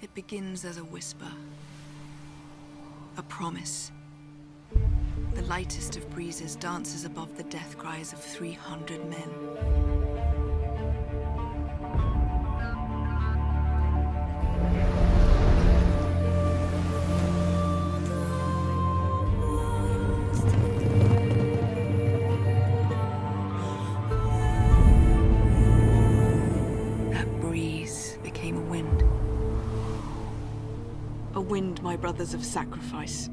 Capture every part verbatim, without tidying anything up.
It begins as a whisper, a promise. The lightest of breezes dances above the death cries of three hundred men. That breeze became a wind. A wind, my brothers, of sacrifice.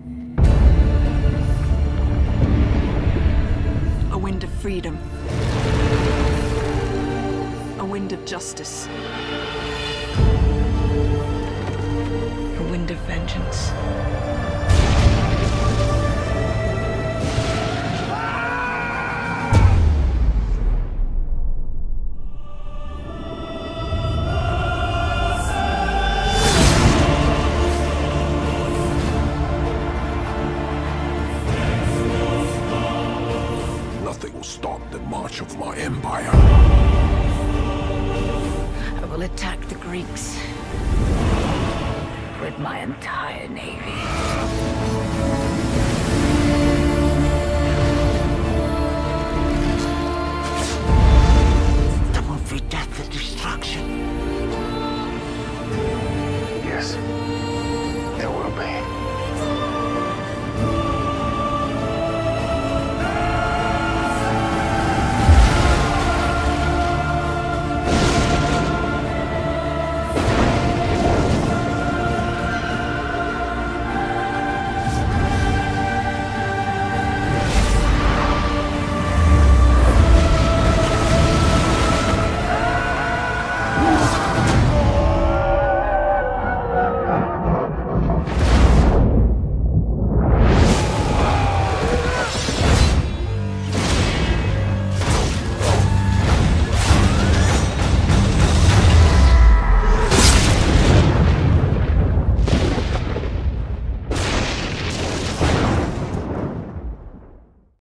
A wind of freedom. A wind of justice. A wind of vengeance. Nothing will stop the march of my empire. I will attack the Greeks with my entire navy. There will be death and destruction. Yes, there will be.